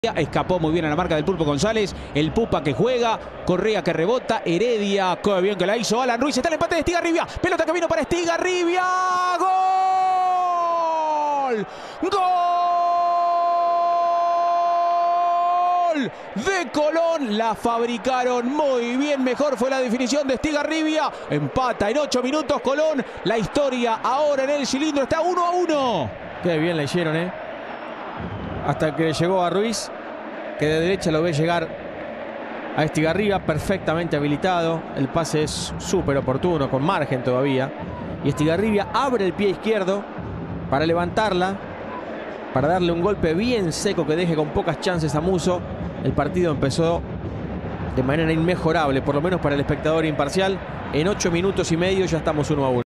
Escapó muy bien a la marca del Pulpo González. El Pupa que juega. Correa que rebota. Heredia. Qué bien que la hizo Alan Ruiz. Está el empate de Estigarribia. Pelota que vino para Estigarribia. ¡Gol! ¡Gol! De Colón. La fabricaron muy bien. Mejor fue la definición de Estigarribia. Empata en 8 minutos Colón. La historia ahora en el cilindro está 1-1. Qué bien le hicieron, hasta que llegó a Ruiz, que de derecha lo ve llegar a Estigarribia, perfectamente habilitado. El pase es súper oportuno, con margen todavía. Y Estigarribia abre el pie izquierdo para levantarla, para darle un golpe bien seco que deje con pocas chances a Musso. El partido empezó de manera inmejorable, por lo menos para el espectador imparcial. En 8 minutos y medio ya estamos 1-1.